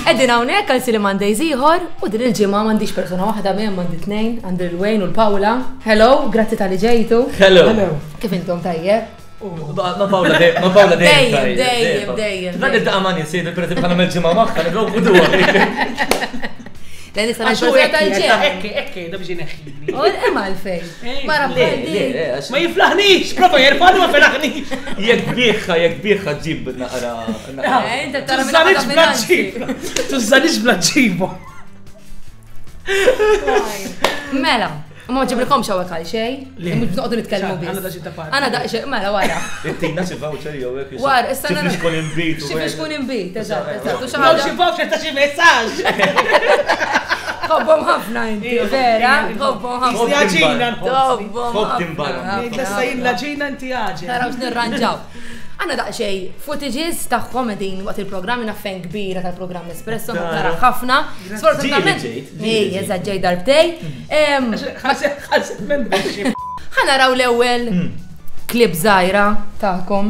Eddin hawnhekk għal Silly Mondays ieħor u din il-ġimgħa m'għandix persuna waħda minn m'għandi tnejn, għandi l-Wayne u l-Pawla. Hello, grazzi tal-li ġejtu. Hello. Kif intom tajjeb? Ma Pawla dejjem. Dejjem. Dan id-daqa ma nisidu per eżempju ħana mel-ġimgħa magħha nibgħu buduha. Lejn issa nixprofja tal-ġem. Ekk, da biex neħħini. U imma l-fejn. Ma rabbaldi. Ma jiflaħnix, prova jirfani ma felaħnix. Jekk bieħħa ġib naqra. Inta tara minn Tużanix blaġġibu. Mela, ma ġiblikom xawek għal xej. Mux bnoqdu nitkellmu bis. Għana daċi ta' parti. Għana daċi, mela, wara. Ittina xi voucher jew hekk. War, issa nara. Xi kun imbit. Xifiex kun imbit, eżatt. Għaw xi voucher ta' xi messaġġ. Xobbom ħafna inti, vera? Xobbom ħafna. Jaġina Xobbom Xobbim barra. L-sajn laġina inti jaġi. Narawx nirranġaw. Għanna daqxej footages ta' comedy waqt il-programm naffen kbira tal-programm Espresso, nara ħafna. Sfortunatament. Eżatt ġej darbtej. Ħalset membership. Ħanaraw l-ewwel klip żgħira tagħkom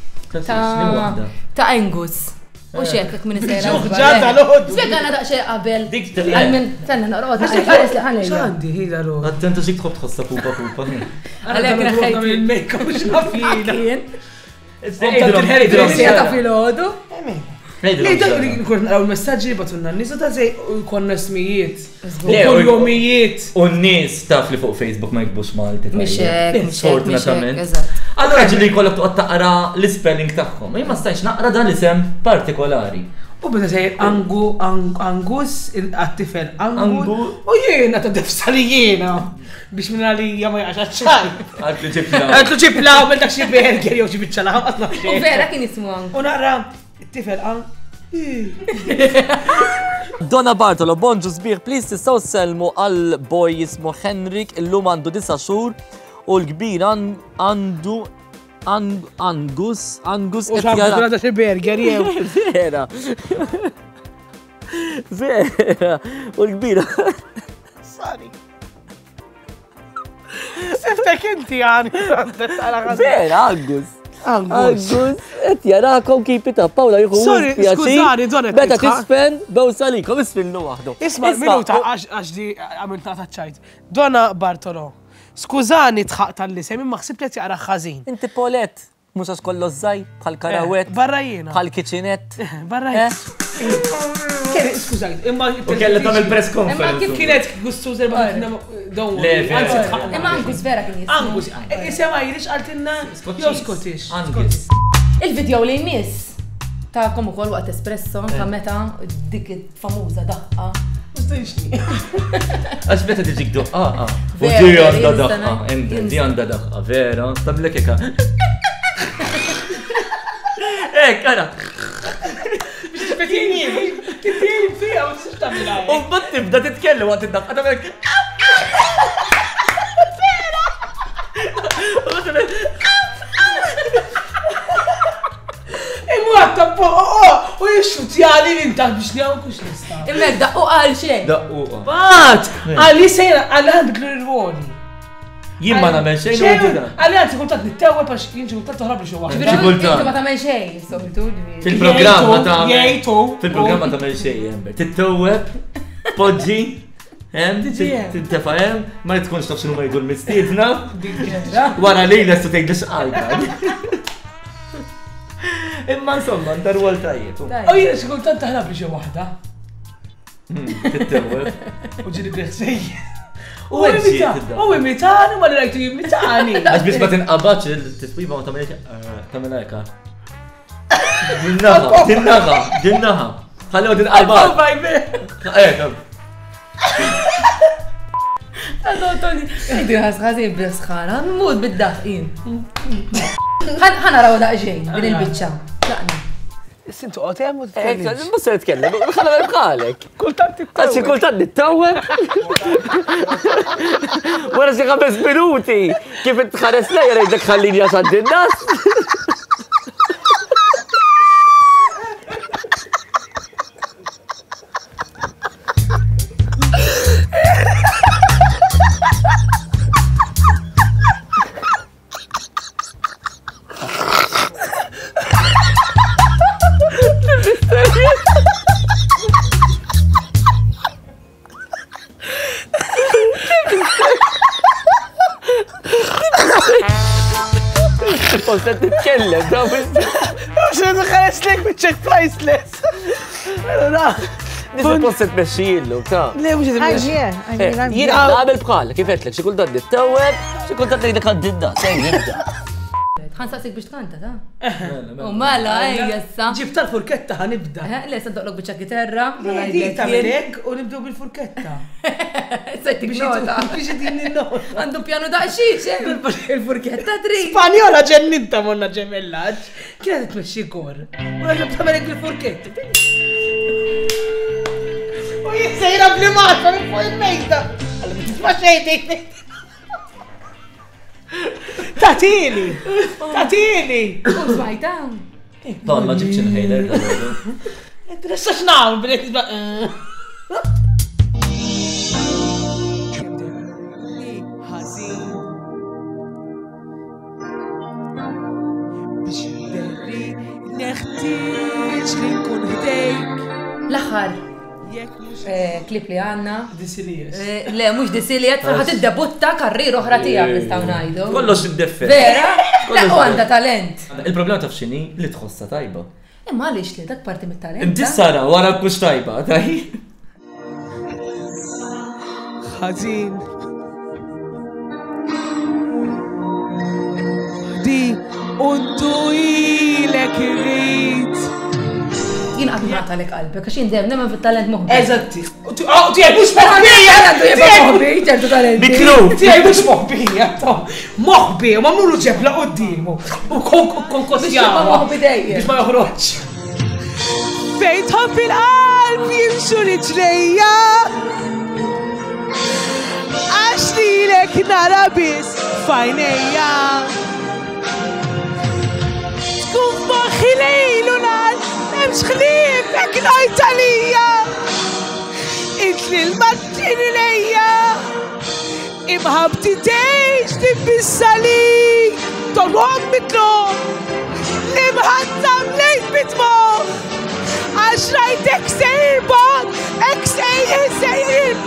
ta' Angus. U xekk minn is-sejra. Ġata l-ħod. Spjega għana daqxej qabel. Dik tal- Għalmin, tenna naqrod, għalis li ħanejja. ċandi hida l-ħod. Attenta xi tħobb tħossa pupa. Għalek naħħajt il-make-up mux nafjina. Kien, Ejdu, sjata fil-ħodu. Lej dak li nkun naraw il-messaġġi batunna n-nies ta' zej konna smijiet. Le, Kull jomijiet. U n-nies taf li fuq Facebook ma jikbux Malti. Mixek, Sfortunatament. eżatt. Allora ġili jkollok toqgħod taqra l-spelling tagħhom. Jien ma stajx naqra dan l-isem partikolari. U bada sej Angus, għattifel Angu. U jiena ta' defsa li jiena. Biex minna li jama jaxaċċaj. Għadlu ġibla. Għatlu ġibla u dak xie berger jew xie biċċala għatna U vera kien jismu Angus. U naqra, it-tifel Donna Bartolo, bonġu sbieħ, please tistaw selmu għal boy jismu Henrik, illum għandu 9 xhur u l-kbir għandu Angus u xabdu għada xie berger jew. Vera. Vera. U l-kbir. Sorry. Siftek inti għani. Vera, Angus. Angus, et jarakom keep it up, Pawla jħu Sorry, skużani, donet Beta nitħaq. tispen, bew salikom, isfilnu waħdu. Isma' minuta għax di għamil ta' ċajt. Donna Bartolo, skużani tħaq tal-lisem, imma ħsib li jaqra ħażin. Inti Polet, mux għax kollu zzaj, bħal karawet, Barra jiena. bħal kiċinet. Barra jiena. Skużani, imma. U kella tagħmel press conference. Kienet gustuż erba' don't Le, worry. vera. Anzi tħaq. Imma Angus vera kien jismu. Angus, isem Irish għaltinna jew Scottish. Angus. Il-video li jmiss ta' komu kol waqt Espresso ta' meta dik famuża daqqa. Mustajxni. Għax beta tiġik doqqa. U Vera, di għanda jinstana. daqqa. Di għanda daqqa, vera. Tamlek eka. Ara. Kittieni fija u t-sifta minna. U bat tibda titkellem għat id-daqqa. Tamlek. Imwatta po, u jixxutjani l-intaħ biex li għan kux nista. Immek daqqu għal xej. Daqqa. Bat, għalli sejra, għalli għandek l-rwoni. Jien ma nagħmel xejn u ġida. Għalli għanti kultat nittewwe bax jinġi kultat toħrab li xo waħda. Ġikulta. Inti ma tagħmel xejn, soltu. Fil-programma tagħmel. Jgħidu. Fil-programma tagħmel xejn Ember. Tittewweb, poġġi, tintefa' ma tkunx taf x'inhu ma jgħidu l-mistiedna. Wara lejla stu tgħid l-xqalba. Imma insomma, ndar wol tajjeb. U jien xi kultant taħrab li xo waħda. Tittewweb. U ġiri greħsej. U imitani, ma li rajtu jimitani. Għax biex ma tinqabax il-tiswiba ma tagħmel hekk. Dinnaħa. Ħallew din qalba. Ejdi ħasħazin bil-sħara, nmut bid-daħqin. ħanaraw daqġejn din il-bicċa. Laqna. Sintu għotem u t-tkellimx. Mus se jitkellem, ħalla bħalek. Kultant Għaxi t-tkellimx. kultant nittawweb. Wara xi 5 minuti. Kif tħares lejja rejtek ħallini għax nas. Suppost qed titkellem, da Mux nħares lek bieċek priceless. suppost qed tmexxillu, ta' Le, mux Jiena naqbel bħalek, kif qedlek, xi kultant nittewweb, xi kultant ngħidlek għaddidda, sejn nibda. ħansaqsik biex tkanta, ta'? U mala, jessa. ġib tal-furketta ħanibda. Le, sandoqlok bieċa gitarra. Di tamelek u nibdu bil-furketta. Sejtik nota. Biex din il-nota. Għandu pjanu daqxiex, il-furketta tri. Spanjola ġenninta monna ġemellaġ. Kienet tmexxi kor. U għagħab tamelek bil-furketta. U jissejra blimata minn fuq il-mejda. Għalla ma tisma xejn. Tatili! U smajta. Don, ma ġibx inhaler. Interessa x'nagħmel bil L-aħħar klip li għanna. Disilies. Le, mux disiliet, ħat id-debutta karrier oħra tijak nistaw najdu. Kollox id-deffer. Vera? La, u għanda talent. Il-problema taf xini li tħossa tajba. Imma għalix li dak parti mit-talent. Inti sara wara kux tajba, taj? Ħażin. Di untu ilek irrid. Jien għaddu għatalek qalbek, għax jindem nemmen fit-talent moħbi. Eżatti. Tijaj mux moħbija! ċertu talenti. Biklu! Tijaj mux moħbija! Moħbi, ma mnulu ġebla qoddimu. U konkosjawa. Moħbi dejjem. Biex ma joħroġ. Fejn tħobb il-qalb jimxu riġlejja. Għax lilek nara bis fajnejja. Tkun moħi lejlu nar. Memx xlif, ek najt għalija. Intli l-maġġini lejja. Imħabti teħx tibbissa li. Tolwom mitlom. Imħazzam lejt bitmoħ. Għax rajtek sejrbon, ek sejrbon.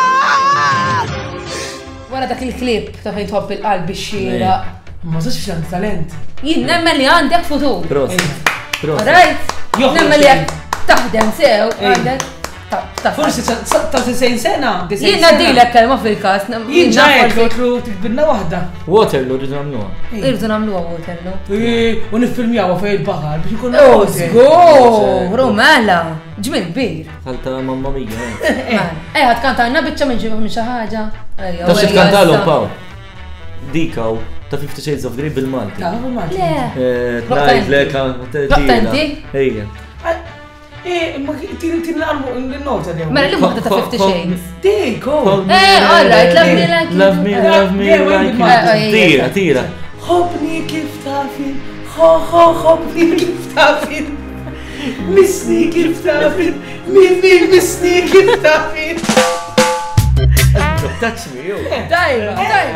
Wara dak il-klip ta' fejn tħobb il-qalb bix-xira. Ma zax xan talent. Jien nemmen li għandek futur. Prost. Alright? Nemmen li għak taħdem sew, għandek. Forsi ta' 90 sena. Jien naddilek kelma fil-kas. Jien ġajek kotlu tikbidna wahda. Waterloo rridu namluha. Irridu namluha Waterloo. U nifilmjawa fej il-bahar biex ikun. Zgur, mela. Ġmil bir. Għalta mamma mija. Għad kantajna bieċa minn ġibuħ minn xaħġa. Ta' xit kantalhom paw. Dikaw ta' 50 Shades of Grey bil-Malti. Ta' bil-Malti. Live, leka, Rottenti? Ejja. Ma tiri l-nota li. Mela li muħta ta' 50 Shades. Diko. All right, love me like you. Tira. Hobni kif tafin, hobni kif tafin. Misni kif tafin, minni misni kif tafin. Touch me, yo. Dajma.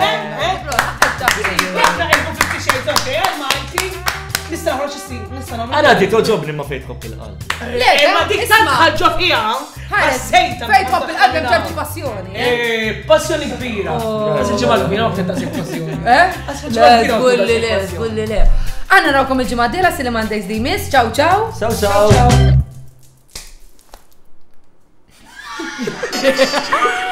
Għana di toġobni ma fejt xobb il-qalb. Ma dik tħalġo fija. Għassejta. Fejt tħobb il-qalb hemm ċerti passjoni. Passjoni kbira. Għassi ġemal kbira u fetta passjoni. Kulli le. Għanna rawkom il-ġimgħa d-dieħla Cinema Days di miss. Ciao ciao. Ciao ciao.